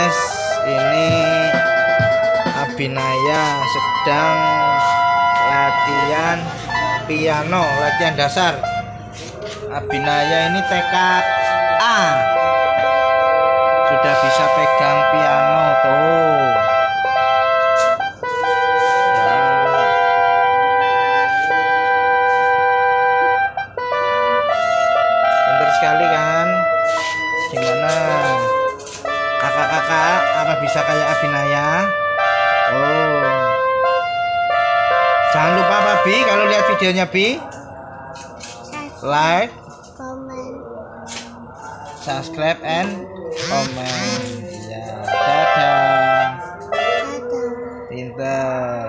guys, ini Abinaya sedang latihan piano, latihan dasar. Abinaya ini tekad A, sudah bisa pegang piano tuh. Pintar sekali kan? Gimana kakak-kakak, apa bisa kayak Abinaya? Oh, jangan lupa apa Bi, kalau lihat videonya Bi, like, comment, subscribe and comment. Ya, dadah. dadah. Pintar.